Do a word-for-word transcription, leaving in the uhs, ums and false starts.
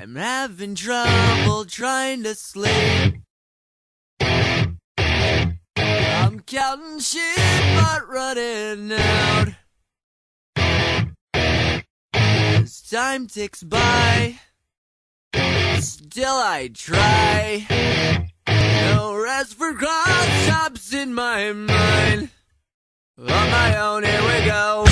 I'm having trouble trying to sleep. I'm counting sheep but running out. As time ticks by, still I try. No rest for cross chops in my mind. On my own, here we go.